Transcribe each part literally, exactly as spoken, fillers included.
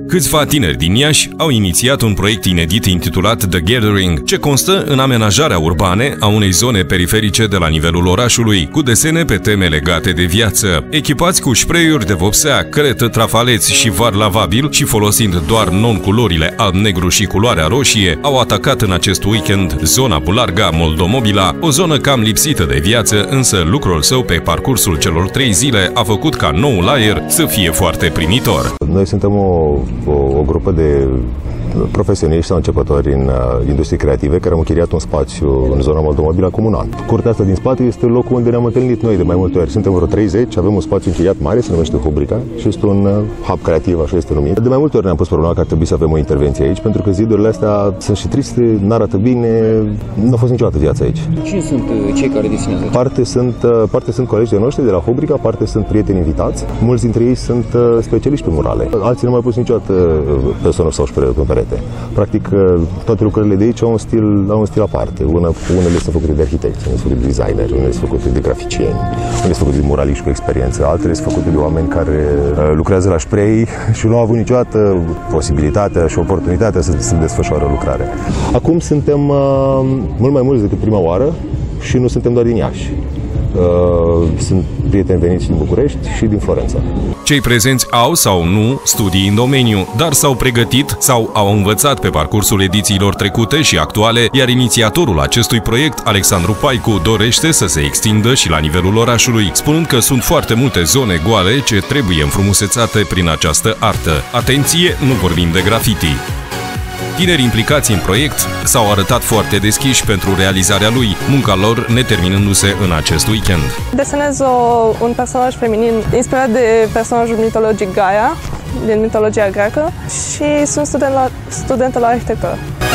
Câțiva tineri din Iași au inițiat un proiect inedit intitulat The Gathering, ce constă în amenajarea urbane a unei zone periferice de la nivelul orașului, cu desene pe teme legate de viață. Echipați cu spray-uri de vopsea, cretă, trafaleți și var lavabil și folosind doar non-culorile alb-negru și culoarea roșie, au atacat în acest weekend zona Bularga Moldomobila, o zonă cam lipsită de viață, însă lucrul său pe parcursul celor trei zile a făcut ca noul aer să fie foarte primitor. Noi suntem o, o, o grupă de profesioniști sau începători în uh, industrie creative care am închiriat un spațiu în zona Moldomobila acum un an. Curtea asta din spate este locul unde ne-am întâlnit noi de mai multe ori. Suntem vreo treizeci, avem un spațiu închiriat mare, se numește Hubrica și este un uh, hub creativ, așa este numit. De mai multe ori ne-am pus problema că ar trebui să avem o intervenție aici, pentru că zidurile astea sunt și triste, n-arată bine, nu a fost niciodată viața aici. Cine sunt cei care desenează? Parte sunt, uh, parte sunt colegii noștri de la Hubrica, parte sunt prieteni invitați, mulți dintre ei sunt uh, specialiști pe murale. Alții nu mai pus niciodată uh, personal sau spray pe perete. Practic, toate lucrările de aici au un stil, au un stil aparte. Una, unele sunt făcute de arhitecți, unele sunt făcute de designeri, unele sunt făcute de graficieni, unele sunt făcute de muraliști cu experiență, altele sunt făcute de oameni care uh, lucrează la spray și nu au avut niciodată posibilitatea și oportunitatea să se desfășoare lucrarea. Acum suntem uh, mult mai mulți decât prima oară și nu suntem doar din Iași. Uh, sunt prieteni veniți din București și din Florența. Cei prezenți au sau nu studii în domeniu, dar s-au pregătit sau au învățat pe parcursul edițiilor trecute și actuale, iar inițiatorul acestui proiect, Alexandru Paicu, dorește să se extindă și la nivelul orașului, spunând că sunt foarte multe zone goale ce trebuie înfrumusețate prin această artă. Atenție, nu vorbim de graffiti! Tineri implicați în proiect s-au arătat foarte deschiși pentru realizarea lui, munca lor neterminându-se în acest weekend. Desenez o, un personaj feminin inspirat de personajul mitologic Gaia, din mitologia greacă, și sunt student la, studentă la arhitectură.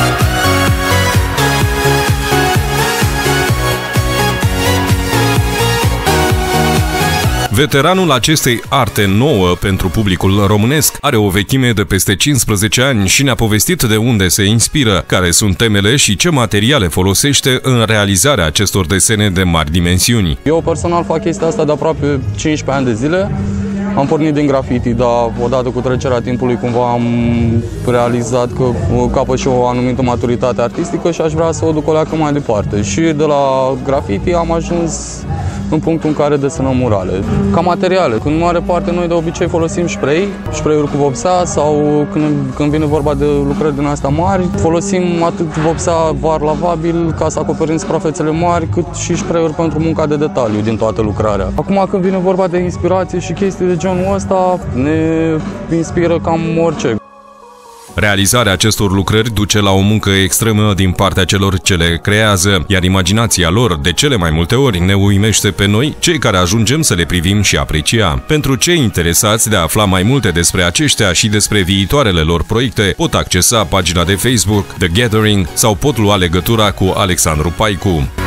Veteranul acestei arte nouă pentru publicul românesc are o vechime de peste cincisprezece ani și ne-a povestit de unde se inspiră, care sunt temele și ce materiale folosește în realizarea acestor desene de mari dimensiuni. Eu personal fac chestia asta de aproape cincisprezece ani de zile. Am pornit din graffiti, dar odată cu trecerea timpului cumva am realizat că capăt și o anumită maturitate artistică și aș vrea să o duc o leacă mai departe. Și de la graffiti am ajuns în punctul în care desenăm murale. Ca materiale, când nu are parte, noi de obicei folosim spray, spray-uri cu vopsea sau când, când vine vorba de lucrări din astea mari, folosim atât vopsea var lavabil ca să acoperim suprafețele mari, cât și spray-uri pentru munca de detaliu din toată lucrarea. Acum când vine vorba de inspirație și chestii de genul ăsta, ne inspiră cam orice. Realizarea acestor lucrări duce la o muncă extremă din partea celor ce le creează, iar imaginația lor, de cele mai multe ori, ne uimește pe noi, cei care ajungem să le privim și aprecia. Pentru cei interesați de a afla mai multe despre aceștia și despre viitoarele lor proiecte, pot accesa pagina de Facebook The Gathering sau pot lua legătura cu Alexandru Paicu.